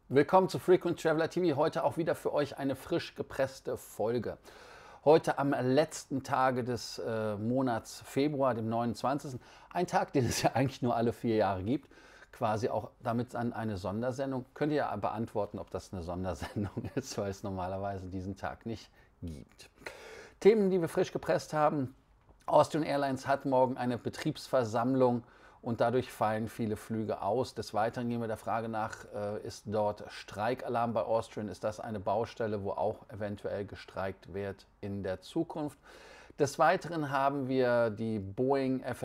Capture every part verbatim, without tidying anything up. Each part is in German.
Willkommen zu Frequent Traveler T V. Heute auch wieder für euch eine frisch gepresste Folge. Heute am letzten Tage des äh, Monats Februar, dem neunundzwanzigsten Ein Tag, den es ja eigentlich nur alle vier Jahre gibt. Quasi auch damit an eine Sondersendung. Könnt ihr ja beantworten, ob das eine Sondersendung ist, weil es normalerweise diesen Tag nicht gibt. Themen, die wir frisch gepresst haben. Austrian Airlines hat morgen eine Betriebsversammlung und dadurch fallen viele Flüge aus. Des Weiteren gehen wir der Frage nach, äh, ist dort Streikalarm bei Austrian? Ist das eine Baustelle, wo auch eventuell gestreikt wird in der Zukunft? Des Weiteren haben wir die Boeing F A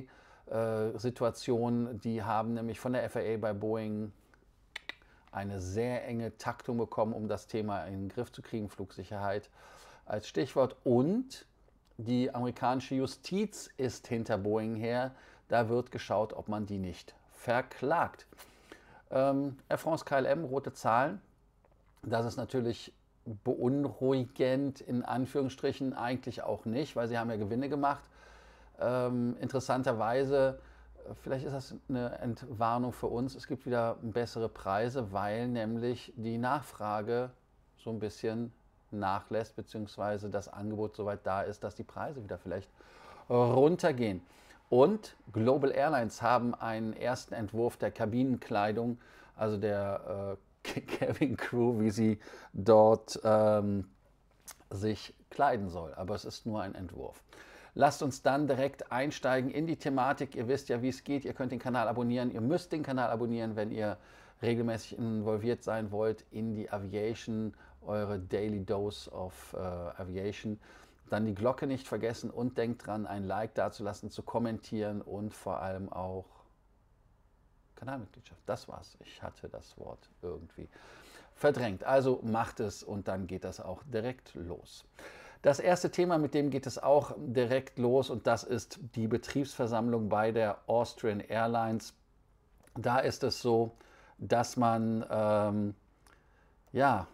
A-Situation. Die haben nämlich von der F A A bei Boeing eine sehr enge Taktung bekommen, um das Thema in den Griff zu kriegen, Flugsicherheit als Stichwort. Und die amerikanische Justiz ist hinter Boeing her. Da wird geschaut, ob man die nicht verklagt. Ähm, Air France K L M, rote Zahlen. Das ist natürlich beunruhigend, in Anführungsstrichen eigentlich auch nicht, weil sie haben ja Gewinne gemacht. Ähm, interessanterweise, vielleicht ist das eine Entwarnung für uns, es gibt wieder bessere Preise, weil nämlich die Nachfrage so ein bisschen nachlässt, beziehungsweise das Angebot soweit da ist, dass die Preise wieder vielleicht runtergehen. Und Global Airlines haben einen ersten Entwurf der Kabinenkleidung, also der äh, Cabin Crew, wie sie dort ähm, sich kleiden soll. Aber es ist nur ein Entwurf. Lasst uns dann direkt einsteigen in die Thematik. Ihr wisst ja, wie es geht. Ihr könnt den Kanal abonnieren. Ihr müsst den Kanal abonnieren, wenn ihr regelmäßig involviert sein wollt in die Aviation, eure Daily Dose of äh, Aviation. Dann die Glocke nicht vergessen und denkt dran, ein Like dazulassen, zu kommentieren und vor allem auch Kanalmitgliedschaft. Das war's. Ich hatte das Wort irgendwie verdrängt. Also macht es und dann geht das auch direkt los. Das erste Thema, mit dem geht es auch direkt los, und das ist die Betriebsversammlung bei der Austrian Airlines. Da ist es so, dass man ähm, ja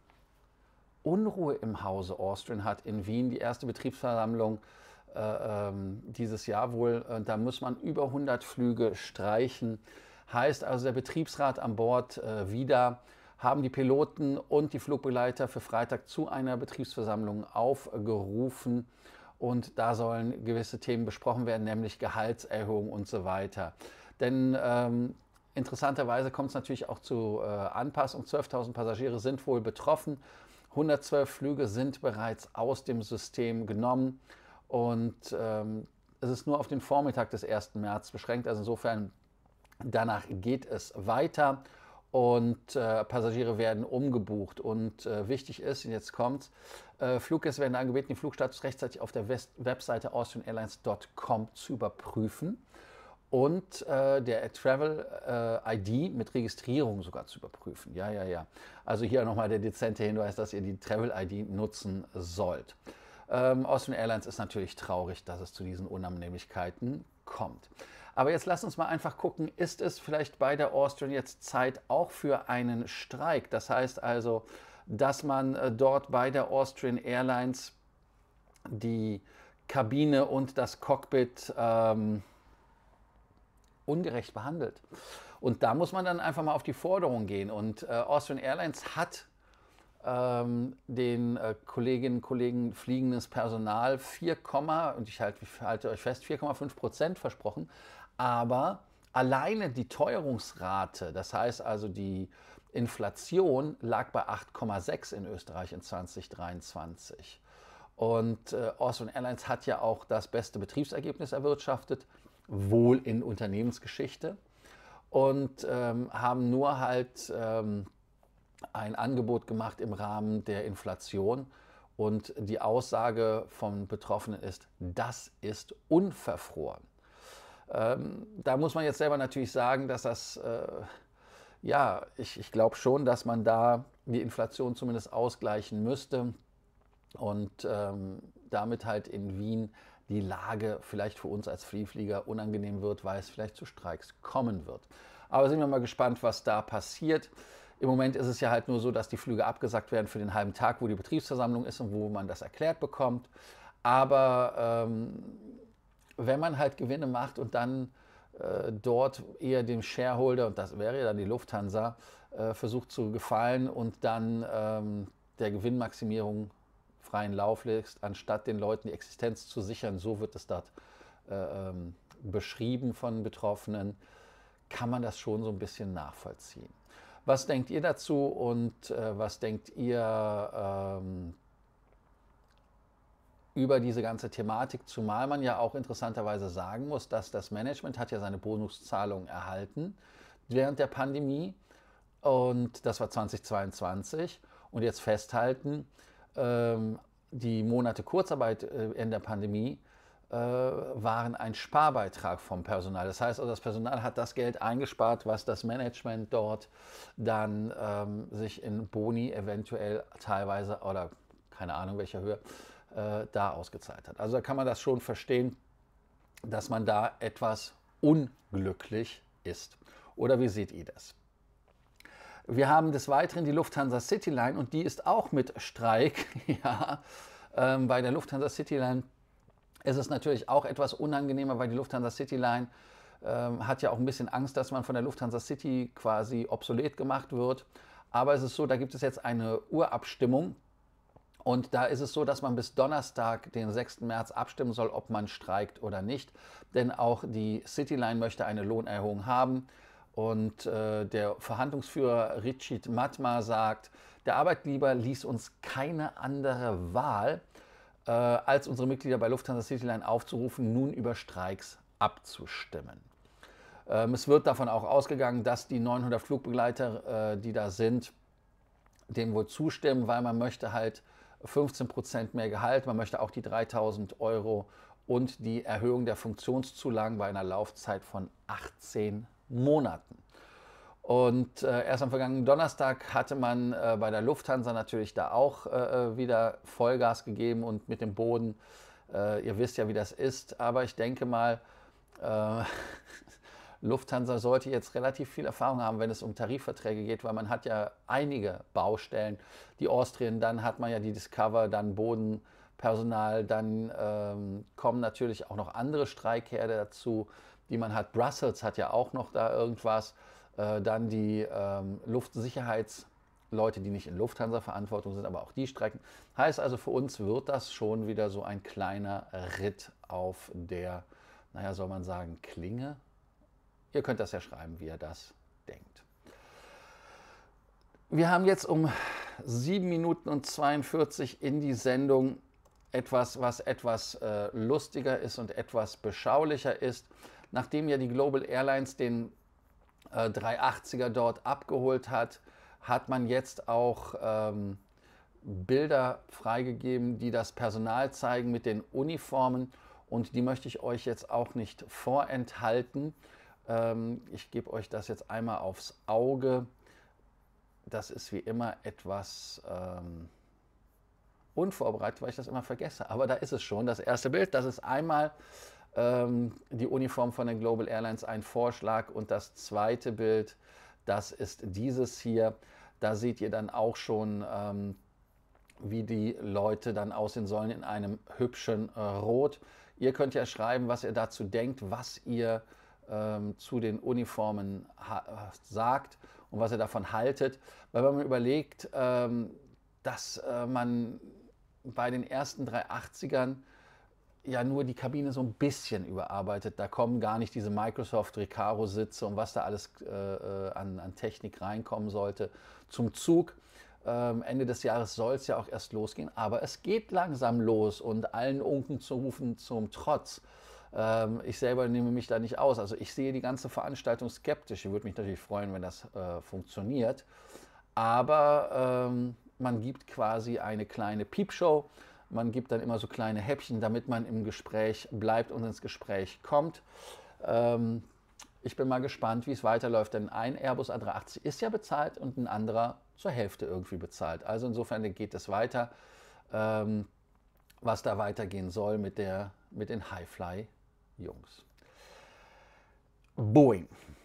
Unruhe im Hause Austrian hat in Wien. Die erste Betriebsversammlung äh, ähm, dieses Jahr wohl. Äh, da muss man über hundert Flüge streichen. Heißt also, der Betriebsrat an Bord äh, wieder haben die Piloten und die Flugbegleiter für Freitag zu einer Betriebsversammlung aufgerufen. Und da sollen gewisse Themen besprochen werden, nämlich Gehaltserhöhung und so weiter. Denn ähm, interessanterweise kommt es natürlich auch zu äh, Anpassung. zwölftausend Passagiere sind wohl betroffen. hundertzwölf Flüge sind bereits aus dem System genommen und ähm, es ist nur auf den Vormittag des ersten März beschränkt. Also insofern, danach geht es weiter und äh, Passagiere werden umgebucht. Und äh, wichtig ist, und jetzt kommt's, äh, Fluggäste werden angebeten, den Flugstatus rechtzeitig auf der West Webseite austrian airlines punkt com zu überprüfen und äh, der Travel äh, I D mit Registrierung sogar zu überprüfen. Ja, ja, ja. Also hier nochmal der dezente Hinweis, dass ihr die Travel I D nutzen sollt. Ähm, Austrian Airlines ist natürlich traurig, dass es zu diesen Unannehmlichkeiten kommt. Aber jetzt lasst uns mal einfach gucken, ist es vielleicht bei der Austrian jetzt Zeit auch für einen Streik? Das heißt also, dass man äh, dort bei der Austrian Airlines die Kabine und das Cockpit ähm, ungerecht behandelt. Und da muss man dann einfach mal auf die Forderung gehen. Und äh, Austrian Airlines hat ähm, den äh, Kolleginnen und Kollegen fliegendes Personal vier, und ich halte, ich halte euch fest, vier Komma fünf Prozent versprochen. Aber alleine die Teuerungsrate, das heißt also die Inflation, lag bei acht Komma sechs in Österreich in zweitausenddreiundzwanzig. Und äh, Austrian Airlines hat ja auch das beste Betriebsergebnis erwirtschaftet, wohl in Unternehmensgeschichte, und ähm, haben nur halt ähm, ein Angebot gemacht im Rahmen der Inflation. Und die Aussage von Betroffenen ist, das ist unverfroren. Ähm, da muss man jetzt selber natürlich sagen, dass das, äh, ja, ich, ich glaube schon, dass man da die Inflation zumindest ausgleichen müsste und ähm, damit halt in Wien die Lage vielleicht für uns als Vielflieger unangenehm wird, weil es vielleicht zu Streiks kommen wird. Aber sind wir mal gespannt, was da passiert. Im Moment ist es ja halt nur so, dass die Flüge abgesagt werden für den halben Tag, wo die Betriebsversammlung ist und wo man das erklärt bekommt. Aber ähm, wenn man halt Gewinne macht und dann äh, dort eher dem Shareholder, und das wäre ja dann die Lufthansa, äh, versucht zu gefallen und dann ähm, der Gewinnmaximierung freien Lauf lässt, anstatt den Leuten die Existenz zu sichern. So wird es dort äh, ähm, beschrieben von Betroffenen, kann man das schon so ein bisschen nachvollziehen. Was denkt ihr dazu und äh, was denkt ihr ähm, über diese ganze Thematik, zumal man ja auch interessanterweise sagen muss, dass das Management hat ja seine Bonuszahlung erhalten während der Pandemie und das war zweitausendzweiundzwanzig und jetzt festhalten, ähm, die Monate Kurzarbeit äh, in der Pandemie äh, waren ein Sparbeitrag vom Personal. Das heißt, also das Personal hat das Geld eingespart, was das Management dort dann ähm, sich in Boni eventuell teilweise oder keine Ahnung welcher Höhe äh, da ausgezahlt hat. Also da kann man das schon verstehen, dass man da etwas unglücklich ist. Oder wie seht ihr das? Wir haben des Weiteren die Lufthansa Cityline und die ist auch mit Streik. Ja, ähm, bei der Lufthansa Cityline ist es natürlich auch etwas unangenehmer, weil die Lufthansa Cityline ähm, hat ja auch ein bisschen Angst, dass man von der Lufthansa City quasi obsolet gemacht wird. Aber es ist so, da gibt es jetzt eine Urabstimmung und da ist es so, dass man bis Donnerstag, den sechsten März, abstimmen soll, ob man streikt oder nicht. Denn auch die Cityline möchte eine Lohnerhöhung haben. Und äh, der Verhandlungsführer Richard Matma sagt, der Arbeitgeber ließ uns keine andere Wahl, äh, als unsere Mitglieder bei Lufthansa Cityline aufzurufen, nun über Streiks abzustimmen. Ähm, es wird davon auch ausgegangen, dass die neunhundert Flugbegleiter, äh, die da sind, dem wohl zustimmen, weil man möchte halt fünfzehn Prozent mehr Gehalt, man möchte auch die dreitausend Euro und die Erhöhung der Funktionszulagen bei einer Laufzeit von achtzehn Monaten. Und äh, erst am vergangenen Donnerstag hatte man äh, bei der Lufthansa natürlich da auch äh, wieder Vollgas gegeben und mit dem Boden. Äh, ihr wisst ja, wie das ist, aber ich denke mal, äh, Lufthansa sollte jetzt relativ viel Erfahrung haben, wenn es um Tarifverträge geht, weil man hat ja einige Baustellen. Die Austrian, dann hat man ja die Discover, dann Bodenpersonal, dann ähm, kommen natürlich auch noch andere Streikherde dazu, die man hat. Brussels hat ja auch noch da irgendwas. Äh, dann die ähm, Luftsicherheitsleute, die nicht in Lufthansa-Verantwortung sind, aber auch die streiken. Heißt also, für uns wird das schon wieder so ein kleiner Ritt auf der, naja, soll man sagen, Klinge? Ihr könnt das ja schreiben, wie ihr das denkt. Wir haben jetzt um sieben Minuten und zweiundvierzig in die Sendung etwas, was etwas äh, lustiger ist und etwas beschaulicher ist. Nachdem ja die Global Airlines den äh, dreihundertachtziger dort abgeholt hat, hat man jetzt auch ähm, Bilder freigegeben, die das Personal zeigen mit den Uniformen. Und die möchte ich euch jetzt auch nicht vorenthalten. Ähm, ich gebe euch das jetzt einmal aufs Auge. Das ist wie immer etwas ähm, unvorbereitet, weil ich das immer vergesse. Aber da ist es schon, das erste Bild. Das ist einmal ähm, die Uniform von den Global Airlines, ein Vorschlag. Und das zweite Bild, das ist dieses hier. Da seht ihr dann auch schon, ähm, wie die Leute dann aussehen sollen in einem hübschen äh, Rot. Ihr könnt ja schreiben, was ihr dazu denkt, was ihr ähm, zu den Uniformen sagt und was ihr davon haltet. Weil wenn man überlegt, ähm, dass äh, man bei den ersten dreihundertachtzigern ja nur die Kabine so ein bisschen überarbeitet. Da kommen gar nicht diese Microsoft Recaro-Sitze und was da alles äh, an, an Technik reinkommen sollte zum Zug. Ähm, Ende des Jahres soll es ja auch erst losgehen, aber es geht langsam los und allen Unken zu rufen zum Trotz. Ähm, ich selber nehme mich da nicht aus. Also ich sehe die ganze Veranstaltung skeptisch. Ich würde mich natürlich freuen, wenn das äh, funktioniert. Aber ähm, man gibt quasi eine kleine Piepshow. Man gibt dann immer so kleine Häppchen, damit man im Gespräch bleibt und ins Gespräch kommt. Ähm, ich bin mal gespannt, wie es weiterläuft, denn ein Airbus A drei achtzig ist ja bezahlt und ein anderer zur Hälfte irgendwie bezahlt. Also insofern geht es weiter, ähm, was da weitergehen soll mit, der, mit den Highfly-Jungs. Boeing.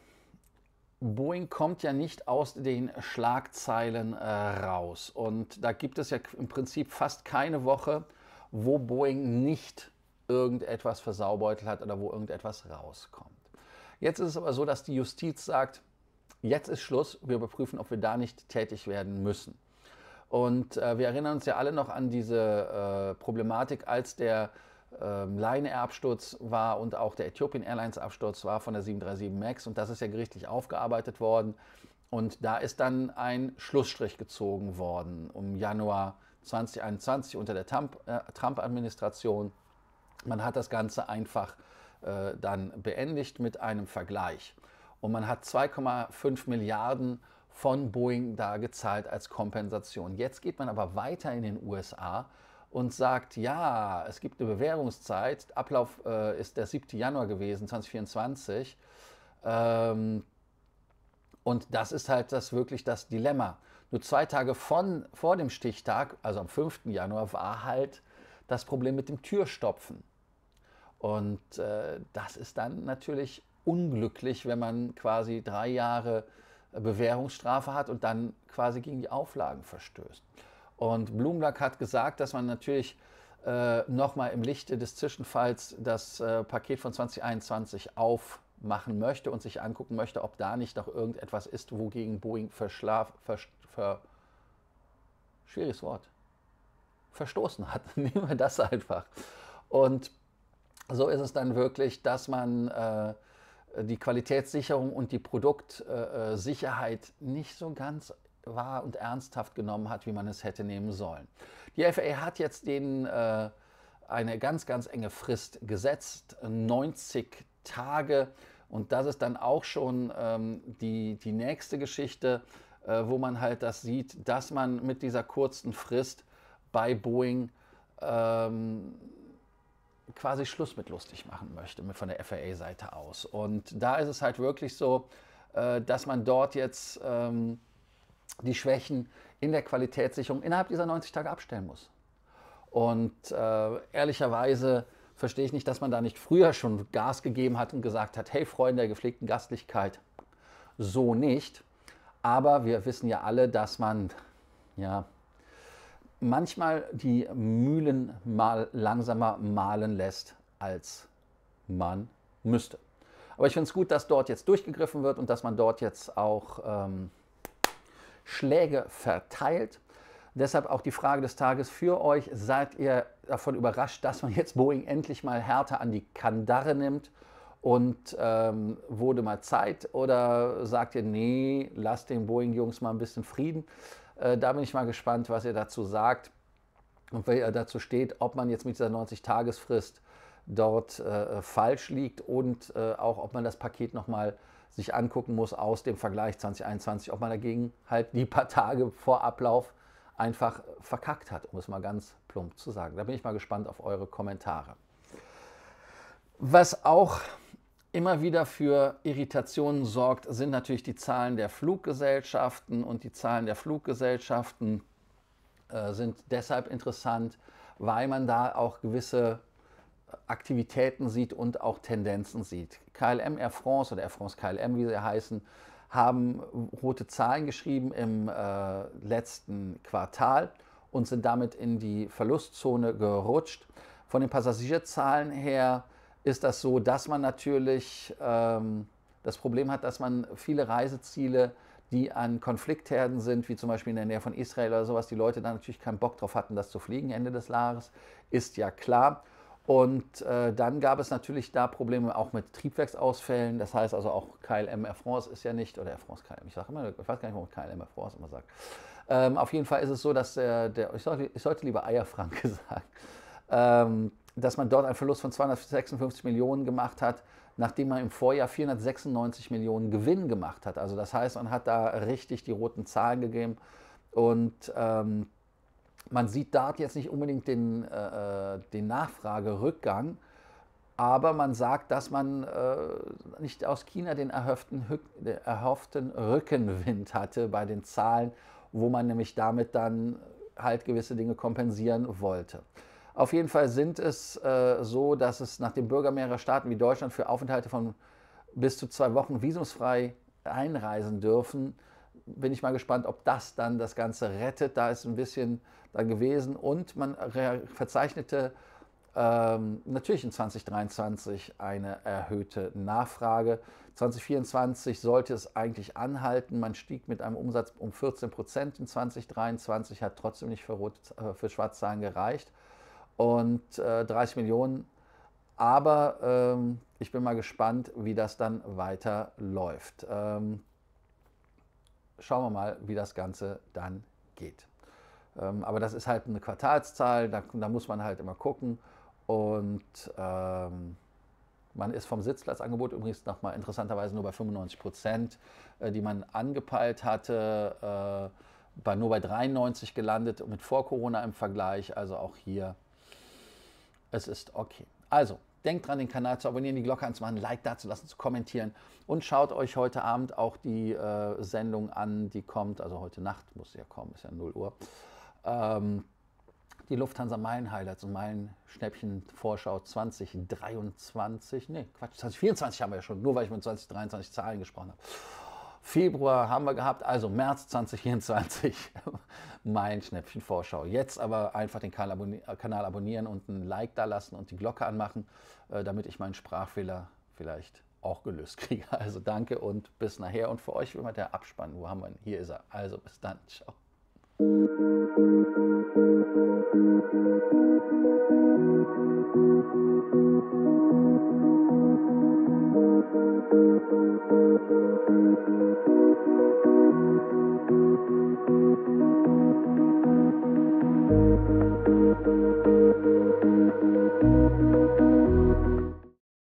Boeing kommt ja nicht aus den Schlagzeilen äh, raus. Und da gibt es ja im Prinzip fast keine Woche, wo Boeing nicht irgendetwas versaubeutelt hat oder wo irgendetwas rauskommt. Jetzt ist es aber so, dass die Justiz sagt, jetzt ist Schluss, wir überprüfen, ob wir da nicht tätig werden müssen. Und äh, wir erinnern uns ja alle noch an diese äh, Problematik, als der äh, Lion Air Absturz war und auch der Ethiopian Airlines Absturz war von der sieben drei sieben MAX, und das ist ja gerichtlich aufgearbeitet worden. Und da ist dann ein Schlussstrich gezogen worden im Januar zweitausendeinundzwanzig unter der Trump-Administration. Man hat das Ganze einfach äh, dann beendigt mit einem Vergleich. Und man hat zwei Komma fünf Milliarden von Boeing da gezahlt als Kompensation. Jetzt geht man aber weiter in den U S A und sagt, ja, es gibt eine Bewährungszeit. Ablauf äh, ist der siebte Januar gewesen, zweitausendvierundzwanzig. Ähm, Und das ist halt das wirklich das Dilemma. Nur zwei Tage von, vor dem Stichtag, also am fünften Januar, war halt das Problem mit dem Türstopfen. Und äh, das ist dann natürlich unglücklich, wenn man quasi drei Jahre Bewährungsstrafe hat und dann quasi gegen die Auflagen verstößt. Und Bloomberg hat gesagt, dass man natürlich äh, nochmal im Lichte des Zwischenfalls das äh, Paket von zweitausendeinundzwanzig auf machen möchte und sich angucken möchte, ob da nicht noch irgendetwas ist, wogegen Boeing verschlaf, ver, ver, schwieriges Wort, verstoßen hat. Nehmen wir das einfach. Und so ist es dann wirklich, dass man äh, die Qualitätssicherung und die Produktsicherheit nicht so ganz wahr und ernsthaft genommen hat, wie man es hätte nehmen sollen. Die F A A hat jetzt denen äh, eine ganz, ganz enge Frist gesetzt, neunzig Tage. Und das ist dann auch schon ähm, die, die nächste Geschichte, äh, wo man halt das sieht, dass man mit dieser kurzen Frist bei Boeing ähm, quasi Schluss mit lustig machen möchte, von der F A A-Seite aus. Und da ist es halt wirklich so, äh, dass man dort jetzt ähm, die Schwächen in der Qualitätssicherung innerhalb dieser neunzig Tage abstellen muss. Und äh, ehrlicherweise verstehe ich nicht, dass man da nicht früher schon Gas gegeben hat und gesagt hat, hey Freunde der gepflegten Gastlichkeit, so nicht. Aber wir wissen ja alle, dass man ja manchmal die Mühlen mal langsamer mahlen lässt, als man müsste. Aber ich finde es gut, dass dort jetzt durchgegriffen wird und dass man dort jetzt auch ähm, Schläge verteilt. Deshalb auch die Frage des Tages für euch: Seid ihr davon überrascht, dass man jetzt Boeing endlich mal härter an die Kandare nimmt und ähm, wurde mal Zeit? Oder sagt ihr, nee, lasst den Boeing-Jungs mal ein bisschen Frieden? Äh, da bin ich mal gespannt, was ihr dazu sagt und wer ihr dazu steht, ob man jetzt mit dieser neunzig-Tages-Frist dort äh, falsch liegt und äh, auch, ob man das Paket nochmal sich angucken muss aus dem Vergleich zwanzig einundzwanzig, ob man dagegen halt die paar Tage vor Ablauf einfach verkackt hat, um es mal ganz plump zu sagen. Da bin ich mal gespannt auf eure Kommentare. Was auch immer wieder für Irritationen sorgt, sind natürlich die Zahlen der Fluggesellschaften. Und die Zahlen der Fluggesellschaften äh, sind deshalb interessant, weil man da auch gewisse Aktivitäten sieht und auch Tendenzen sieht. K L M Air France oder Air France K L M, wie sie heißen, haben rote Zahlen geschrieben im äh, letzten Quartal und sind damit in die Verlustzone gerutscht. Von den Passagierzahlen her ist das so, dass man natürlich ähm, das Problem hat, dass man viele Reiseziele, die an Konfliktherden sind, wie zum Beispiel in der Nähe von Israel oder sowas, die Leute da natürlich keinen Bock drauf hatten, das zu fliegen Ende des Jahres, ist ja klar. Und äh, dann gab es natürlich da Probleme auch mit Triebwerksausfällen. Das heißt also auch K L M Air France ist ja nicht, oder Air France K L M, ich sage immer, ich weiß gar nicht, warum K L M Air France immer sagt. Ähm, auf jeden Fall ist es so, dass der, der ich, sollte, ich sollte lieber Eierfranke sagen, ähm, dass man dort einen Verlust von zweihundertsechsundfünfzig Millionen gemacht hat, nachdem man im Vorjahr vierhundertsechsundneunzig Millionen Gewinn gemacht hat. Also das heißt, man hat da richtig die roten Zahlen gegeben und ähm, man sieht dort jetzt nicht unbedingt den, äh, den Nachfragerückgang, aber man sagt, dass man äh, nicht aus China den erhofften, den erhofften Rückenwind hatte bei den Zahlen, wo man nämlich damit dann halt gewisse Dinge kompensieren wollte. Auf jeden Fall sind es äh, so, dass es nach dem Bürger mehrerer Staaten wie Deutschland für Aufenthalte von bis zu zwei Wochen visumsfrei einreisen dürfen. Bin ich mal gespannt, ob das dann das Ganze rettet. Da ist ein bisschen dann gewesen und man verzeichnete ähm, natürlich in zwanzig dreiundzwanzig eine erhöhte Nachfrage. zwanzig vierundzwanzig sollte es eigentlich anhalten. Man stieg mit einem Umsatz um vierzehn Prozent in zwanzig dreiundzwanzig, hat trotzdem nicht für, Rot, äh, für Schwarzzahlen gereicht. Und äh, dreißig Millionen. Aber ähm, ich bin mal gespannt, wie das dann weiter läuft. Ähm, schauen wir mal, wie das Ganze dann geht. Ähm, aber das ist halt eine Quartalszahl, da, da muss man halt immer gucken. Und ähm, man ist vom Sitzplatzangebot übrigens nochmal interessanterweise nur bei fünfundneunzig Prozent, äh, die man angepeilt hatte, äh, bei, nur bei dreiundneunzig gelandet mit vor Corona im Vergleich. Also auch hier, es ist okay. Also, denkt dran, den Kanal zu abonnieren, die Glocke anzumachen, ein Like dazulassen, zu kommentieren und schaut euch heute Abend auch die äh, Sendung an, die kommt, also heute Nacht muss sie ja kommen, ist ja null Uhr. Ähm, die Lufthansa Meilen Highlights und Meilen Schnäppchen Vorschau zwanzig dreiundzwanzig, nee, Quatsch, zwanzig vierundzwanzig haben wir ja schon, nur weil ich mit zwanzig dreiundzwanzig Zahlen gesprochen habe. Februar haben wir gehabt, also März zwanzig vierundzwanzig, Meilen Schnäppchen Vorschau. Jetzt aber einfach den Kanal abonnieren und ein Like da lassen und die Glocke anmachen, damit ich meinen Sprachfehler vielleicht auch gelöst kriege. Also danke und bis nachher. Und für euch wie immer der Abspann. Wo haben wir ihn? Hier ist er. Also bis dann. Ciao.